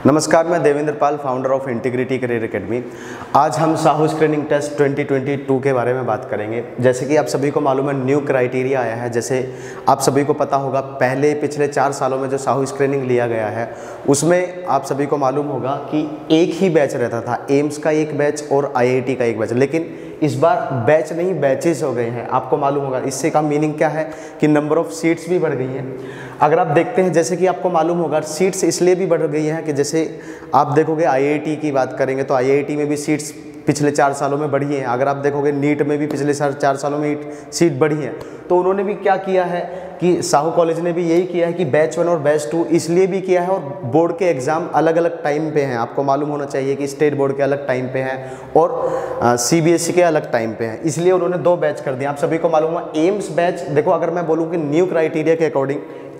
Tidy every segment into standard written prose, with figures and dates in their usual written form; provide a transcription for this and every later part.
नमस्कार, मैं Devendra Pal, founder of Integrity career academy. आज हम साहू स्क्रीनिंग टेस्ट 2022 के बारे में बात करेंगे। जैसे कि आप सभी को मालूम है, न्यू क्राइटेरिया आया है। जैसे आप सभी को पता होगा, पिछले 4 सालों में जो साहू स्क्रीनिंग लिया गया है, उसमें आप सभी को मालूम होगा कि एक ही बैच रहता था, एम्स का एक बैच और IIT का एक बैच। लेकिन इस बार बैच नहीं, बैचेस हो गए हैं। आपको मालूम होगा इससे का मीनिंग क्या है कि नंबर ऑफ सीट्स भी बढ़ गई हैं। अगर आप देखते हैं, जैसे कि आपको मालूम होगा, सीट्स इसलिए भी बढ़ गई हैं कि जैसे आप देखोगे IIT की बात करेंगे तो IIT में भी सीट्स पिछले 4 सालों में बढ़ी हैं। अगर आप देखोगे नीट में भी पिछले 4 सालों में सीट बढ़ी हैं। तो उन्होंने भी क्या किया है कि साहू कॉलेज ने भी यही किया है कि बैच 1 और बैच 2 इसलिए भी किया है, और बोर्ड के एग्ज़ाम अलग अलग टाइम पे हैं। आपको मालूम होना चाहिए कि स्टेट बोर्ड के अलग टाइम पे हैं और CBSE के अलग टाइम पे हैं, इसलिए उन्होंने 2 बैच कर दिए। आप सभी को मालूम है एम्स बैच, देखो अगर मैं बोलूँ कि न्यू क्राइटेरिया के अकॉर्डिंग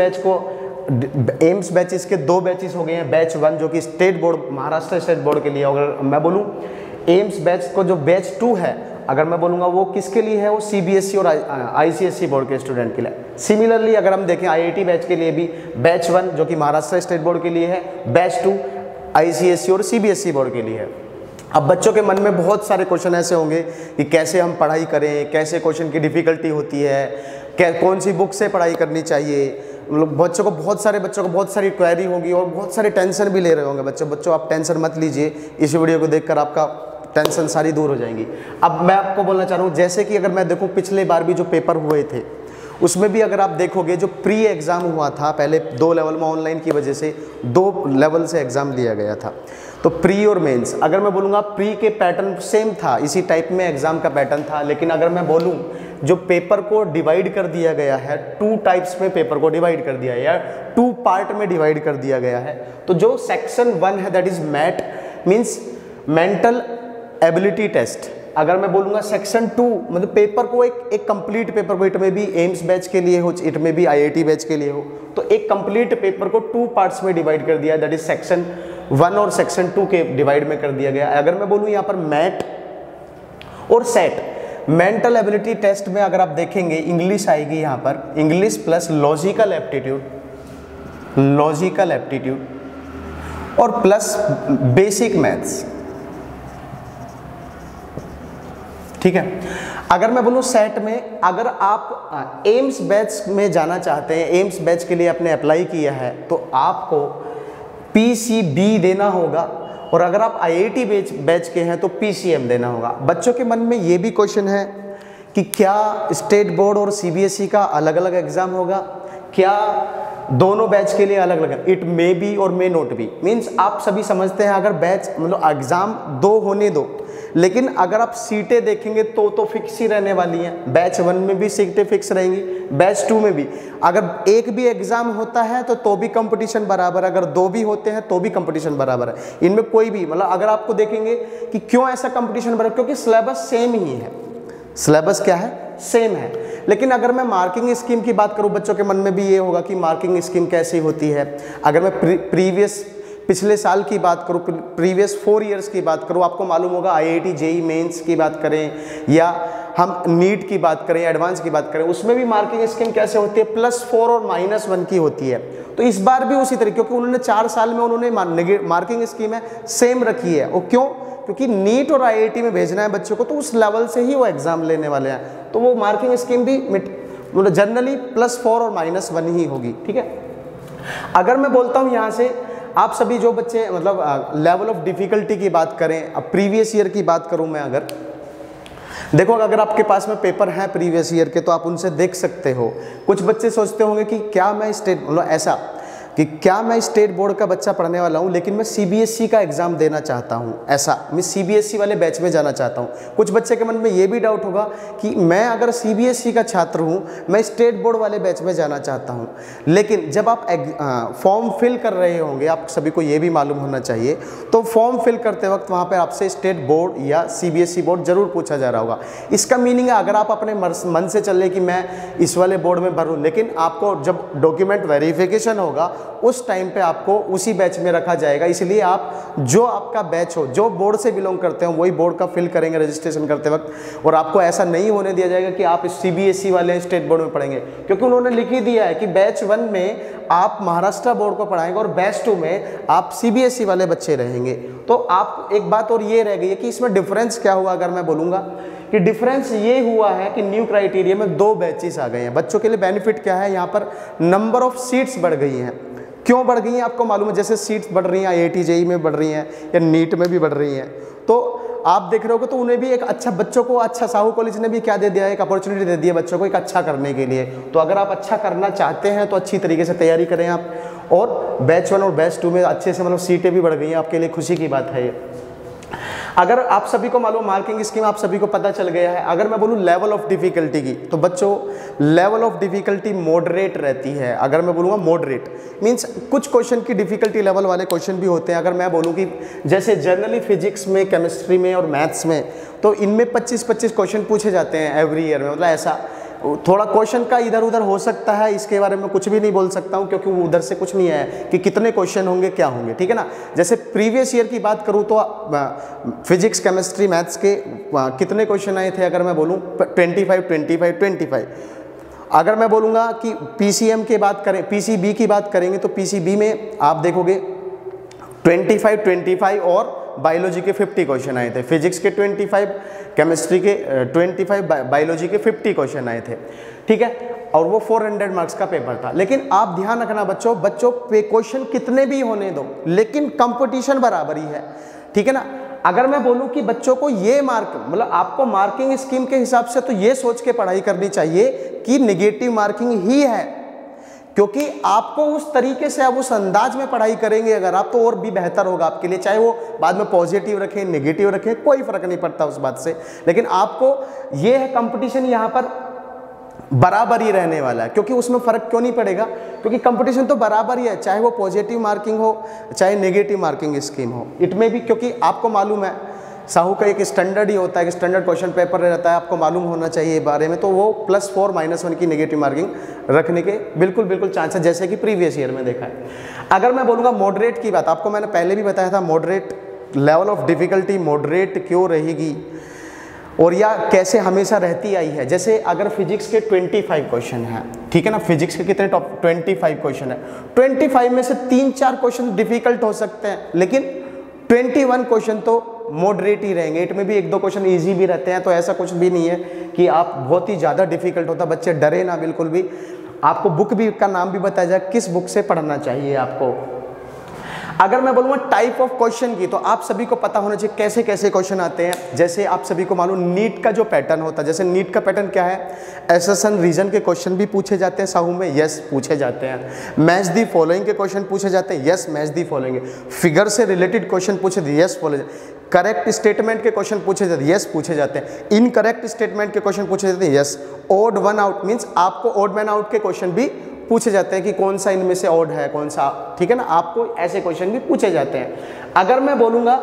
एम्स बैचेस के 2 बैचेस हो गए हैं। बैच 1 जो कि state board, Maharashtra state board के लिए। अगर मैं बोलूँ एम्स बैच को जो बैच 2 है, अगर मैं बोलूँगा वो किसके लिए है, वो CBSE और ICSE बोर्ड के स्टूडेंट के लिए। सिमिलरली अगर हम देखें IIT बैच के लिए भी बैच 1 जो कि महाराष्ट्र स्टेट बोर्ड के लिए है, बैच 2 ICSE और CBSE बोर्ड के लिए है। अब बच्चों के मन में बहुत सारे क्वेश्चन ऐसे होंगे कि कैसे हम पढ़ाई करें, कैसे क्वेश्चन की डिफ़िकल्टी होती है, कौन सी बुक से पढ़ाई करनी चाहिए। मतलब बच्चों को बहुत सारी क्वेरी होगी और बहुत सारे टेंशन भी ले रहे होंगे बच्चों आप टेंशन मत लीजिए, इस वीडियो को देखकर आपका टेंशन सारी दूर हो जाएंगी। अब मैं आपको बोलना चाह रहा हूँ, जैसे कि अगर मैं देखूँ पिछले बार भी जो पेपर हुए थे, उसमें भी अगर आप देखोगे जो प्री एग्ज़ाम हुआ था, पहले 2 लेवल में ऑनलाइन की वजह से 2 लेवल से एग्ज़ाम लिया गया था। तो प्री और मेंस, अगर मैं बोलूँगा प्री के पैटर्न सेम था, इसी टाइप में एग्ज़ाम का पैटर्न था। लेकिन अगर मैं बोलूँ जो पेपर को डिवाइड कर दिया गया है, 2 टाइप्स में पेपर को डिवाइड कर दिया है, या 2 पार्ट में डिवाइड कर दिया गया है। तो जो सेक्शन 1 है, that is MAT, means mental ability test. अगर मैं बोलूँगा सेक्शन 2, मतलब पेपर को एक कंप्लीट पेपर को, इट में भी एम्स बैच के लिए हो, इट में भी IIT बैच के लिए हो, तो एक कंप्लीट पेपर को 2 पार्ट्स में डिवाइड कर दिया, दैट इज सेक्शन 1 और सेक्शन 2 के डिवाइड में कर दिया गया। अगर मैं बोलूँ यहाँ पर मैट और सेट, मेंटल एबिलिटी टेस्ट में अगर आप देखेंगे इंग्लिश आएगी यहाँ पर, इंग्लिश प्लस लॉजिकल एप्टीट्यूड और प्लस बेसिक मैथ्स, ठीक है। अगर मैं बोलूँ सेट में, अगर आप एम्स बैच में जाना चाहते हैं, एम्स बैच के लिए आपने अप्लाई किया है, तो आपको PCB देना होगा, और अगर आप IIT बैच के हैं तो PCM देना होगा। बच्चों के मन में ये भी क्वेश्चन है कि क्या स्टेट बोर्ड और CBSE का अलग अलग एग्जाम होगा, क्या दोनों बैच के लिए अलग अलग। इट मे बी और मे नॉट बी, मीन्स आप सभी समझते हैं अगर बैच मतलब एग्जाम 2 होने दो, लेकिन अगर आप सीटें देखेंगे तो फिक्स ही रहने वाली हैं। बैच 1 में भी सीटें फिक्स रहेंगी, बैच 2 में भी। अगर एक भी एग्जाम होता है तो भी कंपटीशन बराबर, अगर 2 भी होते हैं तो भी कंपटीशन बराबर है। इनमें कोई भी, मतलब अगर आपको देखेंगे कि क्यों ऐसा कंपटीशन बराबर, क्योंकि सिलेबस सेम ही है। सिलेबस क्या है, सेम है। लेकिन अगर मैं मार्किंग स्कीम की बात करूं, बच्चों के मन में भी ये होगा कि मार्किंग स्कीम कैसी होती है। अगर मैं पिछले साल की बात करूं, प्रीवियस 4 इयर्स की बात करूं, आपको मालूम होगा IIT JEE मेंस की बात करें या हम नीट की बात करें, एडवांस की बात करें, उसमें भी मार्किंग स्कीम कैसे होती है, +4 और -1 की होती है। तो इस बार भी उसी तरीके, क्योंकि उन्होंने 4 साल में उन्होंने मार्किंग स्कीम है सेम रखी है। और क्यों, क्योंकि नीट और IIT में भेजना है बच्चों को, तो उस लेवल से ही वो एग्जाम लेने वाले हैं। तो वो मार्किंग स्कीम भी मतलब जनरली +4 और -1 ही होगी, ठीक है। अगर मैं बोलता हूँ यहाँ से, आप सभी जो बच्चे मतलब लेवल ऑफ डिफ़िकल्टी की बात करें, अब प्रीवियस ईयर की बात करूँ मैं, अगर देखो अगर आपके पास में पेपर हैं प्रीवियस ईयर के तो आप उनसे देख सकते हो। कुछ बच्चे सोचते होंगे कि क्या मैं स्टेट बोर्ड का बच्चा पढ़ने वाला हूँ, लेकिन मैं CBSE का एग्ज़ाम देना चाहता हूँ, ऐसा मैं CBSE वाले बैच में जाना चाहता हूँ। कुछ बच्चे के मन में ये भी डाउट होगा कि मैं अगर CBSE का छात्र हूँ, मैं स्टेट बोर्ड वाले बैच में जाना चाहता हूँ। लेकिन जब आप फॉर्म फिल कर रहे होंगे, आप सभी को ये भी मालूम होना चाहिए, तो फॉर्म फिल करते वक्त वहाँ पर आपसे स्टेट बोर्ड या CBSE बोर्ड ज़रूर पूछा जा रहा होगा। इसका मीनिंग है, अगर आप अपने मन से चले कि मैं इस वाले बोर्ड में भरूँ, लेकिन आपको जब डॉक्यूमेंट वेरिफिकेशन होगा उस टाइम पे आपको उसी बैच में रखा जाएगा। इसलिए आप जो आपका बैच हो, जो बोर्ड से बिलोंग करते हो, वही बोर्ड का फिल करेंगे रजिस्ट्रेशन करते वक्त। और आपको ऐसा नहीं होने दिया जाएगा कि आप CBSE वाले स्टेट बोर्ड में पढ़ेंगे, क्योंकि उन्होंने लिख ही दिया है कि बैच 1 में आप महाराष्ट्र बोर्ड को पढ़ाएंगे और बैच 2 में आप CBSE वाले बच्चे रहेंगे। तो आप एक बात और ये रह गई है कि इसमें डिफरेंस क्या हुआ। अगर मैं बोलूँगा कि डिफरेंस ये हुआ है कि न्यू क्राइटेरिया में 2 बैचेस आ गए हैं। बच्चों के लिए बेनिफिट क्या है, यहाँ पर नंबर ऑफ सीट्स बढ़ गई हैं। क्यों बढ़ गई हैं आपको मालूम है, जैसे सीट्स बढ़ रही हैं IIT JEE में बढ़ रही हैं या नीट में भी बढ़ रही हैं, तो आप देख रहे होगे तो उन्हें भी एक अच्छा, बच्चों को अच्छा, साहू कॉलेज ने भी क्या दे दिया है, एक अपॉर्चुनिटी दे दी है बच्चों को एक अच्छा करने के लिए। तो अगर आप अच्छा करना चाहते हैं तो अच्छी तरीके से तैयारी करें आप, और बैच 1 और बैच 2 में अच्छे से मतलब सीटें भी बढ़ गई हैं, आपके लिए खुशी की बात है ये। अगर आप सभी को मालूम, मार्किंग स्कीम आप सभी को पता चल गया है। अगर मैं बोलूँ लेवल ऑफ डिफिकल्टी की, तो बच्चों लेवल ऑफ डिफिकल्टी मॉडरेट रहती है। अगर मैं बोलूँगा मॉडरेट मींस कुछ क्वेश्चन की डिफिकल्टी लेवल वाले क्वेश्चन भी होते हैं। अगर मैं बोलूँ कि जैसे जनरली फिजिक्स में, केमिस्ट्री में और मैथ्स में, तो इनमें 25-25 क्वेश्चन पूछे जाते हैं एवरी ईयर में। मतलब ऐसा थोड़ा क्वेश्चन का इधर उधर हो सकता है, इसके बारे में कुछ भी नहीं बोल सकता हूँ, क्योंकि उधर से कुछ नहीं है कि कितने क्वेश्चन होंगे, क्या होंगे, ठीक है ना। जैसे प्रीवियस ईयर की बात करूँ तो फिजिक्स, केमिस्ट्री, मैथ्स के कितने क्वेश्चन आए थे, अगर मैं बोलूँ 25। अगर मैं बोलूँगा कि PCM की बात करें, PCB की बात करेंगे, तो PCB में आप देखोगे 25 और बायोलॉजी के 50 क्वेश्चन आए थे। फिजिक्स के 25, केमिस्ट्री के 25, बायोलॉजी के 50 क्वेश्चन आए थे, ठीक है। और वो 400 मार्क्स का पेपर था। लेकिन आप ध्यान रखना बच्चों पे क्वेश्चन कितने भी होने दो, लेकिन कंपटीशन बराबर ही है, ठीक है ना। अगर मैं बोलूं कि बच्चों को ये मार्क, मतलब आपको मार्किंग स्कीम के हिसाब से तो ये सोच के पढ़ाई करनी चाहिए कि नेगेटिव मार्किंग ही है, क्योंकि आपको उस तरीके से, आप उस अंदाज में पढ़ाई करेंगे अगर आप, तो और भी बेहतर होगा आपके लिए। चाहे वो बाद में पॉजिटिव रखें, नेगेटिव रखें, कोई फर्क नहीं पड़ता उस बात से। लेकिन आपको ये है कंपटीशन यहाँ पर बराबर ही रहने वाला है, क्योंकि उसमें फर्क क्यों नहीं पड़ेगा, क्योंकि कंपटीशन तो बराबर ही है, चाहे वो पॉजिटिव मार्किंग हो चाहे नेगेटिव मार्किंग स्कीम हो। इटमें भी, क्योंकि आपको मालूम है साहू का एक स्टैंडर्ड ही होता है कि स्टैंडर्ड क्वेश्चन पेपर रहता है, आपको मालूम होना चाहिए बारे में। तो वो +4 -1 की नेगेटिव मार्किंग रखने के बिल्कुल चांस है, जैसे कि प्रीवियस ईयर में देखा है। अगर मैं बोलूँगा मॉडरेट की बात, आपको मैंने पहले भी बताया था moderate level of difficulty moderate क्यों रहेगी और या कैसे हमेशा रहती आई है। जैसे अगर फिजिक्स के 25 क्वेश्चन हैं, ठीक है ना, फिजिक्स के कितने 25 क्वेश्चन है, 25 में से 3-4 क्वेश्चन डिफिकल्ट हो सकते हैं, लेकिन 21 क्वेश्चन तो मॉडरेट ही रहेंगे। इनमें भी 1-2 क्वेश्चन इजी भी रहते हैं, तो ऐसा कुछ भी नहीं है कि आप बहुत ही ज़्यादा डिफिकल्ट होता। बच्चे डरे ना बिल्कुल भी। आपको बुक भी का नाम भी बताया जाए, किस बुक से पढ़ना चाहिए आपको। अगर मैं बोलूँगा टाइप ऑफ क्वेश्चन की, तो आप सभी को पता होना चाहिए कैसे कैसे क्वेश्चन आते हैं। जैसे आप सभी को मालूम नीट का जो पैटर्न होता है, जैसे नीट का पैटर्न क्या है, एसेशन रीजन के क्वेश्चन भी पूछे जाते हैं साहू में, यस पूछे जाते हैं। मैच दी फॉलोइंग के क्वेश्चन पूछे जाते हैं, yes match the following. Figure से रिलेटेड क्वेश्चन पूछे जाते हैं, यस फॉलो। करेक्ट स्टेटमेंट के क्वेश्चन पूछे जाते हैं, यस पूछे जाते हैं। इनकरेक्ट स्टेटमेंट के क्वेश्चन पूछे जाते हैं, yes. Odd one out means आपको ओड मैन आउट के क्वेश्चन भी पूछे जाते हैं कि कौन सा इनमें से ऑड है, कौन सा, ठीक है ना, आपको ऐसे क्वेश्चन भी पूछे जाते हैं। अगर मैं बोलूँगा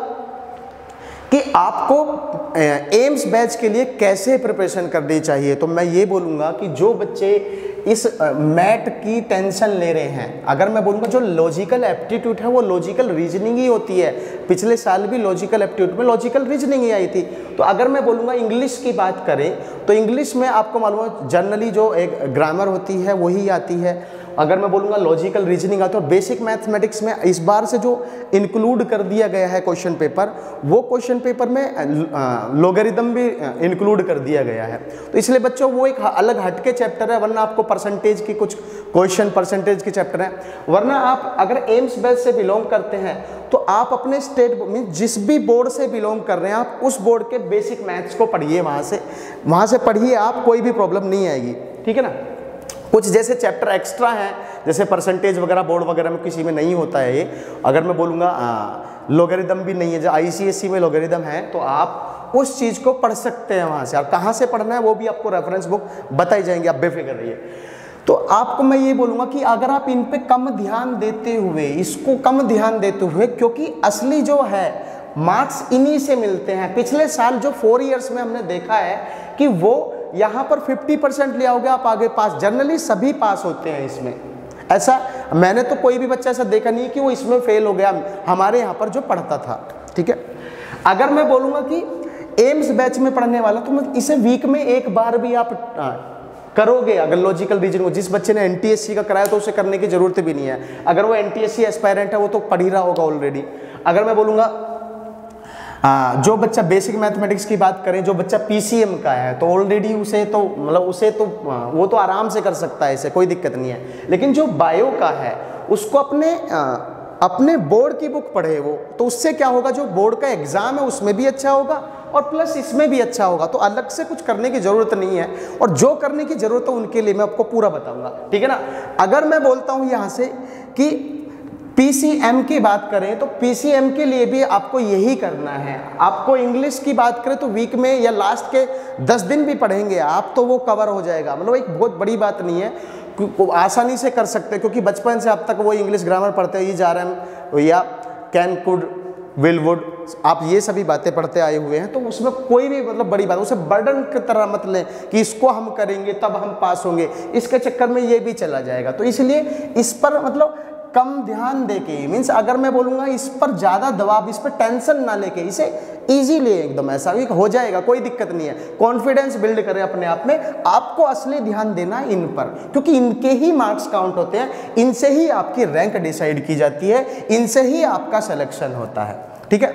कि आपको एम्स बैच के लिए कैसे प्रिपरेशन करनी चाहिए, तो मैं ये बोलूँगा कि जो बच्चे इस मैट की टेंशन ले रहे हैं, अगर मैं बोलूँगा जो लॉजिकल एप्टीट्यूड है वो लॉजिकल रीजनिंग ही होती है। पिछले साल भी लॉजिकल एप्टीट्यूड में लॉजिकल रीजनिंग ही आई थी। तो अगर मैं बोलूँगा इंग्लिश की बात करें, तो इंग्लिश में आपको मालूम है जनरली जो एक ग्रामर होती है वही आती है। अगर मैं बोलूँगा लॉजिकल रीजनिंग आता है। बेसिक मैथमेटिक्स में इस बार से जो इंक्लूड कर दिया गया है क्वेश्चन पेपर, वो क्वेश्चन पेपर में लोगरिदम भी इंक्लूड कर दिया गया है। तो इसलिए बच्चों वो एक अलग हटके चैप्टर है, वरना आपको परसेंटेज की कुछ क्वेश्चन परसेंटेज के चैप्टर है। वरना आप अगर एम्स बैच से बिलोंग करते हैं तो आप अपने स्टेट मीन जिस भी बोर्ड से बिलोंग कर रहे हैं, आप उस बोर्ड के बेसिक मैथ्स को पढ़िए, वहाँ से पढ़िए, आप कोई भी प्रॉब्लम नहीं आएगी, ठीक है ना। कुछ जैसे चैप्टर एक्स्ट्रा हैं, जैसे परसेंटेज वगैरह बोर्ड वगैरह में किसी में नहीं होता है ये। अगर मैं बोलूँगा लोगरिदम भी नहीं है, जो ICSE में लोगरिदम है, तो आप उस चीज़ को पढ़ सकते हैं वहाँ से। और कहाँ से पढ़ना है वो भी आपको रेफरेंस बुक बताई जाएंगी, आप बेफिक्र रहिए। तो आपको मैं ये बोलूँगा कि अगर आप इन पे कम ध्यान देते हुए, इसको कम ध्यान देते हुए, क्योंकि असली जो है मार्क्स इन्हीं से मिलते हैं। पिछले साल जो 4 ईयर्स में हमने देखा है कि वो यहाँ पर 50% ले आओगे आप आगे पास, जनरली सभी पास होते हैं इसमें। ऐसा मैंने तो कोई भी बच्चा ऐसा देखा नहीं कि वो इसमें फेल हो गया हमारे यहाँ पर जो पढ़ता था। ठीक है, अगर मैं बोलूँगा कि एम्स बैच में पढ़ने वाला, तो मैं इसे वीक में एक बार भी आप करोगे अगर लॉजिकल रीजन को। जिस बच्चे ने एनटीएससी का कराया तो उसे करने की जरूरत भी नहीं है। अगर वो एनटीएससी एस्पायरेंट है वो तो पढ़ ही रहा होगा ऑलरेडी। अगर मैं बोलूँगा जो बच्चा बेसिक मैथमेटिक्स की बात करें, जो बच्चा पीसीएम का है तो ऑलरेडी उसे तो मतलब उसे तो वो तो आराम से कर सकता है, इसे कोई दिक्कत नहीं है। लेकिन जो बायो का है उसको अपने बोर्ड की बुक पढ़े वो, तो उससे क्या होगा, जो बोर्ड का एग्जाम है उसमें भी अच्छा होगा और प्लस इसमें भी अच्छा होगा। तो अलग से कुछ करने की ज़रूरत नहीं है, और जो करने की ज़रूरत है उनके लिए मैं आपको पूरा बताऊंगा। ठीक है ना। अगर मैं बोलता हूँ यहाँ से कि पीसीएम की बात करें तो पीसीएम के लिए भी आपको यही करना है। आपको इंग्लिश की बात करें तो वीक में या लास्ट के 10 दिन भी पढ़ेंगे आप तो वो कवर हो जाएगा। मतलब एक बहुत बड़ी बात नहीं है, आसानी से कर सकते हैं, क्योंकि बचपन से अब तक वो इंग्लिश ग्रामर पढ़ते ही जा रहे हैं, या कैन कुड विल वुड आप ये सभी बातें पढ़ते आए हुए हैं। तो उसमें कोई भी मतलब बड़ी बात, उसे बर्डन की तरह मत लें कि इसको हम करेंगे तब हम पास होंगे, इसके चक्कर में ये भी चला जाएगा। तो इसलिए इस पर मतलब कम ध्यान देके, मीन्स अगर मैं बोलूँगा इस पर ज़्यादा दबाव, इस पर टेंशन ना लेके, इसे इजीली एकदम ऐसा भी हो जाएगा, कोई दिक्कत नहीं है। कॉन्फिडेंस बिल्ड करें अपने आप में। आपको असली ध्यान देना इन पर, क्योंकि इनके ही मार्क्स काउंट होते हैं, इनसे ही आपकी रैंक डिसाइड की जाती है, इनसे ही आपका सिलेक्शन होता है। ठीक है।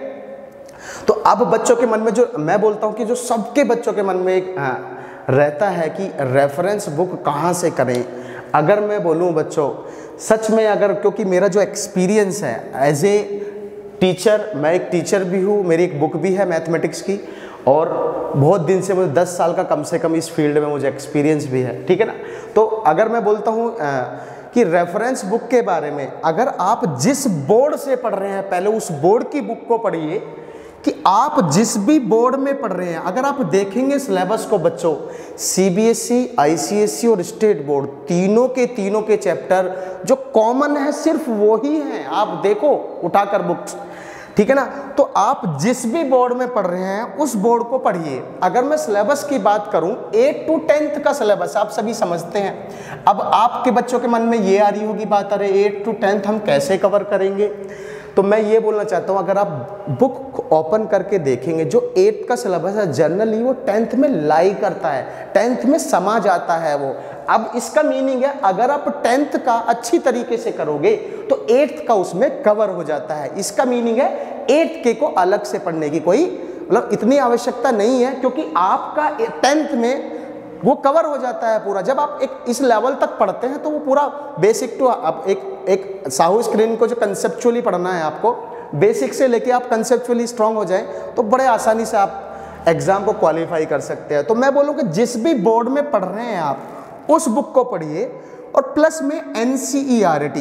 तो अब बच्चों के मन में जो मैं बोलता हूँ कि जो सबके बच्चों के मन में एक रहता है कि रेफरेंस बुक कहाँ से करें। अगर मैं बोलूँ बच्चों सच में, अगर क्योंकि मेरा जो एक्सपीरियंस है एज ए टीचर, मैं एक टीचर भी हूँ, मेरी एक बुक भी है मैथमेटिक्स की, और बहुत दिन से मुझे 10 साल का कम से कम इस फील्ड में मुझे एक्सपीरियंस भी है। ठीक है ना। तो अगर मैं बोलता हूँ कि रेफरेंस बुक के बारे में, अगर आप जिस बोर्ड से पढ़ रहे हैं पहले उस बोर्ड की बुक को पढ़िए, कि आप जिस भी बोर्ड में पढ़ रहे हैं। अगर आप देखेंगे सिलेबस को बच्चों, सीबीएसई, आईसीएसई और स्टेट बोर्ड तीनों के चैप्टर जो कॉमन है सिर्फ वो ही हैं। आप देखो उठाकर बुक्स, ठीक है ना। तो आप जिस भी बोर्ड में पढ़ रहे हैं उस बोर्ड को पढ़िए। अगर मैं सिलेबस की बात करूं, 8 to 10th का सिलेबस आप सभी समझते हैं। अब आपके बच्चों के मन में ये आ रही होगी बात, अरे 8 to 10th हम कैसे कवर करेंगे। तो मैं ये बोलना चाहता हूँ, अगर आप बुक ओपन करके देखेंगे, जो 8th का सिलेबस है जनरली वो 10th में लाई करता है, 10th में समा जाता है वो। अब इसका मीनिंग है अगर आप 10th का अच्छी तरीके से करोगे तो 8th का उसमें कवर हो जाता है। इसका मीनिंग है 8th के को अलग से पढ़ने की कोई मतलब इतनी आवश्यकता नहीं है, क्योंकि आपका 10th में वो कवर हो जाता है पूरा। जब आप एक इस लेवल तक पढ़ते हैं तो वो पूरा बेसिक टू आप एक साहू स्क्रीन को जो कंसेप्चुअली पढ़ना है आपको, बेसिक से लेके आप कंसेप्चुअली स्ट्रांग हो जाएं तो बड़े आसानी से आप एग्जाम को क्वालिफाई कर सकते हैं। तो मैं बोलूँ कि जिस भी बोर्ड में पढ़ रहे हैं आप उस बुक को पढ़िए, और प्लस में NCERT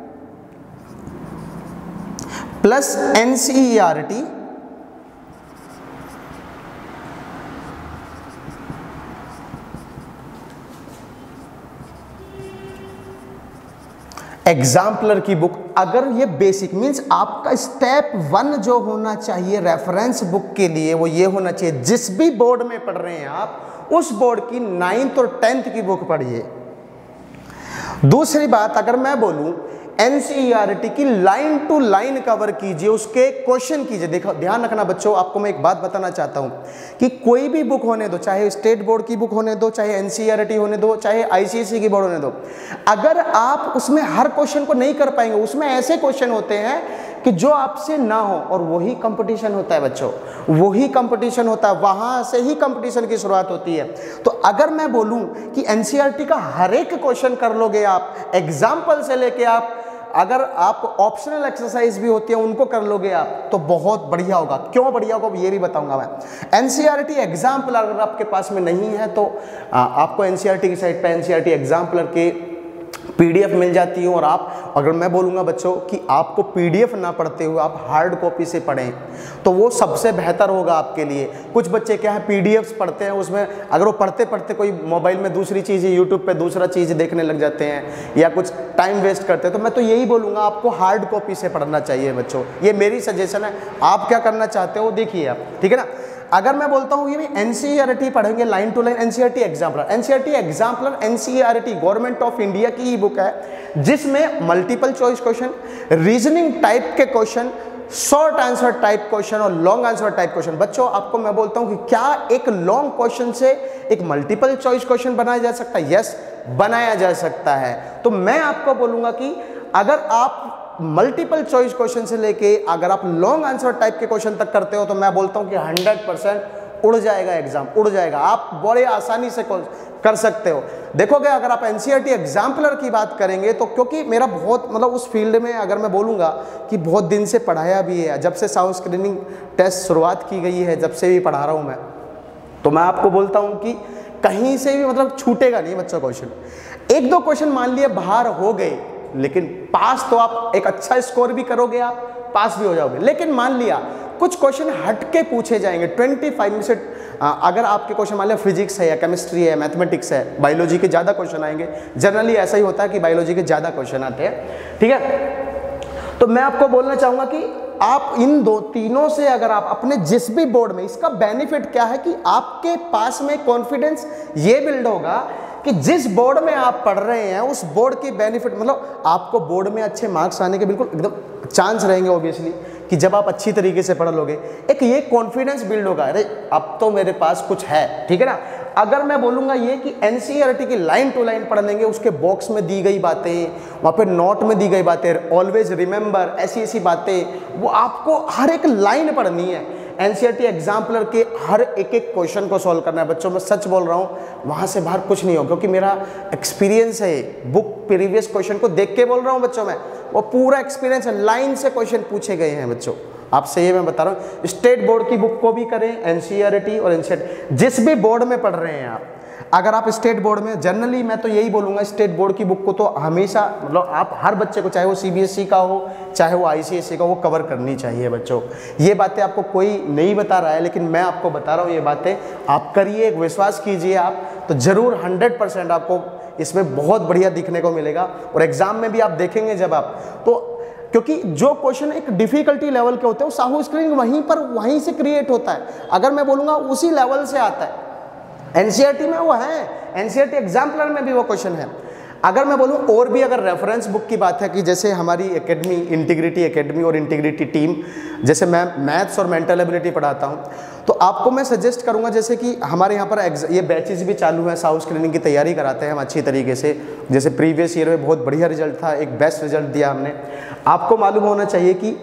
प्लस NCERT एग्जाम्पलर की बुक। अगर ये बेसिक मीन्स आपका स्टेप 1 जो होना चाहिए रेफरेंस बुक के लिए वो ये होना चाहिए, जिस भी बोर्ड में पढ़ रहे हैं आप उस बोर्ड की 9th और 10th की बुक पढ़िए। दूसरी बात, अगर मैं बोलूं NCERT की लाइन टू लाइन कवर कीजिए, उसके क्वेश्चन कीजिए। देखो ध्यान रखना बच्चों, आपको मैं एक बात बताना चाहता हूं कि कोई भी बुक होने दो, चाहे स्टेट बोर्ड की बुक होने दो, चाहे NCERT होने दो, चाहे ICSE की बोर्ड होने दो, अगर आप उसमें हर क्वेश्चन को नहीं कर पाएंगे, उसमें ऐसे क्वेश्चन होते हैं कि जो आपसे ना हो, और वही कंपटीशन होता है बच्चों, वही कंपटीशन होता है, वहां से ही कंपटीशन की शुरुआत होती है। तो अगर मैं बोलूं कि NCERT का हर एक क्वेश्चन कर लोगे आप, एग्जाम्पल से लेके आप, अगर आप ऑप्शनल एक्सरसाइज भी होती है उनको कर लोगे आप, तो बहुत बढ़िया होगा। क्यों बढ़िया होगा ये भी बताऊंगा मैं। NCERT एग्जाम्पल अगर आपके पास में नहीं है तो आपको NCERT की साइट पे NCERT एग्जाम्पलर के PDF मिल जाती है। और आप, अगर मैं बोलूँगा बच्चों कि आपको PDF ना पढ़ते हुए आप हार्ड कॉपी से पढ़ें तो वो सबसे बेहतर होगा आपके लिए। कुछ बच्चे क्या है PDFs पढ़ते हैं, उसमें अगर वो पढ़ते पढ़ते कोई मोबाइल में दूसरी चीज़, यूट्यूब पे दूसरा चीज़ देखने लग जाते हैं या कुछ टाइम वेस्ट करते हैं। तो मैं तो यही बोलूँगा आपको हार्ड कॉपी से पढ़ना चाहिए बच्चों, ये मेरी सजेशन है। आप क्या करना चाहते हो देखिए आप, ठीक है ना। अगर मैं बोलता हूँ ये भी एनसीईआरटी पढ़ेंगे, line to line NCERT exemplar. NCERT exemplar NCERT government of India की ही बुक है, जिसमें multiple choice question, reasoning type के question, short answer type question और लॉन्ग आंसर टाइप क्वेश्चन। बच्चों आपको मैं बोलता हूं कि क्या एक लॉन्ग क्वेश्चन से एक मल्टीपल चॉइस क्वेश्चन बनाया जा सकता है? यस, बनाया जा सकता है। तो मैं आपको बोलूंगा कि अगर आप मल्टीपल चॉइस क्वेश्चन से लेके अगर आप लॉन्ग आंसर टाइप के क्वेश्चन तक करते हो तो मैं बोलता हूं कि 100% उड़ जाएगा एग्जाम, उड़ जाएगा। आप बड़े आसानी से कर सकते हो। देखोगे अगर आप एनसीईआरटी एग्जाम्पलर की बात करेंगे तो, क्योंकि मेरा बहुत मतलब उस फील्ड में अगर मैं बोलूँगा कि बहुत दिन से पढ़ाया भी है, जब से साउंड स्क्रीनिंग टेस्ट शुरुआत की गई है, जब से भी पढ़ा रहा हूँ मैं, तो मैं आपको बोलता हूँ कि कहीं से भी मतलब छूटेगा नहीं बच्चों क्वेश्चन। एक दो क्वेश्चन मान लिए बाहर हो गए, लेकिन पास तो आप एक अच्छा स्कोर भी करोगे, आप पास भी हो जाओगे। लेकिन मान लिया कुछ क्वेश्चन हट के पूछे जाएंगे 25 में से, अगर आपके क्वेश्चन मान लिया फिजिक्स है या केमिस्ट्री है, मैथमेटिक्स है, बायोलॉजी के ज़्यादा क्वेश्चन आएंगे। जनरली ऐसा ही होता है कि बायोलॉजी के ज़्यादा क्वेश्चन आते हैं, ठीक है। तो मैं आपको बोलना चाहूँगा कि आप इन तीनों से अगर आप अपने जिस भी बोर्ड में, इसका बेनिफिट क्या है कि आपके पास में कॉन्फिडेंस ये बिल्ड होगा कि जिस बोर्ड में आप पढ़ रहे हैं उस बोर्ड की बेनिफिट, मतलब आपको बोर्ड में अच्छे मार्क्स आने के बिल्कुल एकदम चांस रहेंगे ऑब्वियसली, कि जब आप अच्छी तरीके से पढ़ लोगे एक ये कॉन्फिडेंस बिल्ड होगा, अरे अब तो मेरे पास कुछ है, ठीक है ना। अगर मैं बोलूँगा ये कि एनसीईआरटी की लाइन टू लाइन पढ़ लेंगे, उसके बॉक्स में दी गई बातें, वहाँ पे नोट में दी गई बातें, ऑलवेज रिमेंबर, ऐसी ऐसी बातें, वो आपको हर एक लाइन पढ़नी है। एनसीईआरटी एग्जाम्पलर के हर एक एक क्वेश्चन को सॉल्व करना है बच्चों। मैं सच बोल रहा हूँ, वहाँ से बाहर कुछ नहीं हो, क्योंकि मेरा एक्सपीरियंस है, बुक प्रीवियस क्वेश्चन को देख के बोल रहा हूँ बच्चों। मैं वो पूरा एक्सपीरियंस है, लाइन से क्वेश्चन पूछे गए हैं बच्चों, आपसे ये मैं बता रहा हूँ। स्टेट बोर्ड की बुक को भी करें, एनसीईआरटी और एनसीईआरटी जिस भी बोर्ड में पढ़ रहे हैं आप, अगर आप स्टेट बोर्ड में, जनरली मैं तो यही बोलूँगा स्टेट बोर्ड की बुक को तो हमेशा मतलब आप हर बच्चे को, चाहे वो सीबीएसई का हो चाहे वो आईसीएसई का, वो कवर करनी चाहिए बच्चों। ये बातें आपको कोई नहीं बता रहा है, लेकिन मैं आपको बता रहा हूँ ये बातें, आप करिए, विश्वास कीजिए आप, तो ज़रूर 100% आपको इसमें बहुत बढ़िया दिखने को मिलेगा। और एग्ज़ाम में भी आप देखेंगे जब आप, तो क्योंकि जो क्वेश्चन एक डिफिकल्टी लेवल के होते हैं वो साहू स्क्रीनिंग वहीं से क्रिएट होता है। अगर मैं बोलूँगा उसी लेवल से आता है, एनसीईआरटी में वो है, एनसीईआरटी एग्जाम्पलर में भी वो क्वेश्चन है। अगर मैं बोलूँ और भी अगर रेफरेंस बुक की बात है कि जैसे हमारी एकेडमी, इंटीग्रिटी एकेडमी और इंटीग्रिटी टीम, जैसे मैं मैथ्स और मेंटल एबिलिटी पढ़ाता हूँ, तो आपको मैं सजेस्ट करूँगा जैसे कि हमारे यहाँ पर ये बैचेस भी चालू हैं, साउथ स्क्रीनिंग की तैयारी कराते हैं हम अच्छी तरीके से। जैसे प्रीवियस ईयर में बहुत बढ़िया रिजल्ट था, एक बेस्ट रिजल्ट दिया हमने। आपको मालूम होना चाहिए कि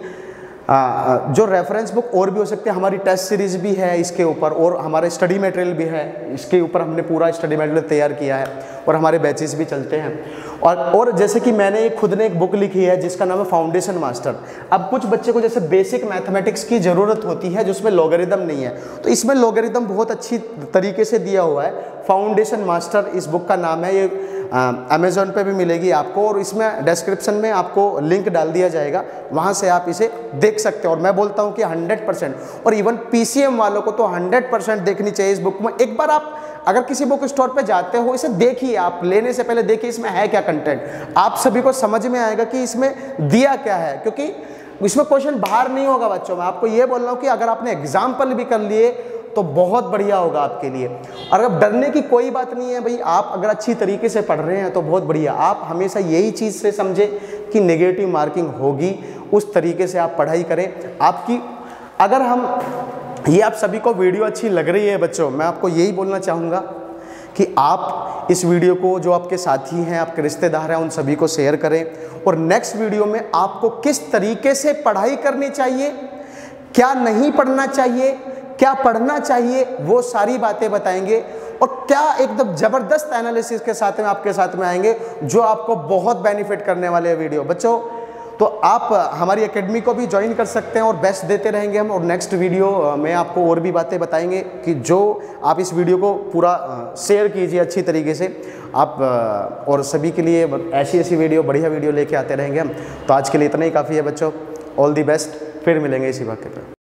जो रेफरेंस बुक और भी हो सकते हैं, हमारी टेस्ट सीरीज भी है इसके ऊपर, और हमारे स्टडी मटेरियल भी है इसके ऊपर, हमने पूरा स्टडी मटेरियल तैयार किया है और हमारे बैचेस भी चलते हैं। और जैसे कि मैंने खुद ने एक बुक लिखी है जिसका नाम है फाउंडेशन मास्टर। अब कुछ बच्चे को जैसे बेसिक मैथमेटिक्स की ज़रूरत होती है जिसमें लॉगरिदम नहीं है, तो इसमें लॉगरिदम बहुत अच्छी तरीके से दिया हुआ है। फाउंडेशन मास्टर इस बुक का नाम है, ये अमेज़ॉन पे भी मिलेगी आपको, और इसमें डिस्क्रिप्शन में आपको लिंक डाल दिया जाएगा, वहाँ से आप इसे देख सकते हो। और मैं बोलता हूँ कि 100%, और इवन पीसीएम वालों को तो 100% देखनी चाहिए इस बुक में। एक बार आप अगर किसी बुक स्टोर पे जाते हो, इसे देखिए, आप लेने से पहले देखिए इसमें है क्या कंटेंट, आप सभी को समझ में आएगा कि इसमें दिया क्या है, क्योंकि इसमें क्वेश्चन बाहर नहीं होगा बच्चों। मैं आपको ये बोल रहा हूँ कि अगर आपने एग्जाम्पल भी कर लिए तो बहुत बढ़िया होगा आपके लिए। और अब डरने की कोई बात नहीं है भाई, आप अगर अच्छी तरीके से पढ़ रहे हैं तो बहुत बढ़िया। आप हमेशा यही चीज़ से समझे कि नेगेटिव मार्किंग होगी, उस तरीके से आप पढ़ाई करें। आपकी अगर हम ये आप सभी को वीडियो अच्छी लग रही है बच्चों, मैं आपको यही बोलना चाहूँगा कि आप इस वीडियो को, जो आपके साथी हैं, आपके रिश्तेदार हैं, उन सभी को शेयर करें। और नेक्स्ट वीडियो में आपको किस तरीके से पढ़ाई करनी चाहिए, क्या नहीं पढ़ना चाहिए, क्या पढ़ना चाहिए, वो सारी बातें बताएंगे। और क्या एकदम ज़बरदस्त एनालिसिस के साथ में आपके साथ में आएंगे, जो आपको बहुत बेनिफिट करने वाले वीडियो बच्चों। तो आप हमारी एकेडमी को भी ज्वाइन कर सकते हैं और बेस्ट देते रहेंगे हम। और नेक्स्ट वीडियो में आपको और भी बातें बताएंगे कि जो आप इस वीडियो को पूरा शेयर कीजिए अच्छी तरीके से आप, और सभी के लिए ऐसी ऐसी वीडियो, बढ़िया वीडियो लेके आते रहेंगे हम। तो आज के लिए इतना ही काफ़ी है बच्चों। ऑल दी बेस्ट, फिर मिलेंगे इसी वक्त पे।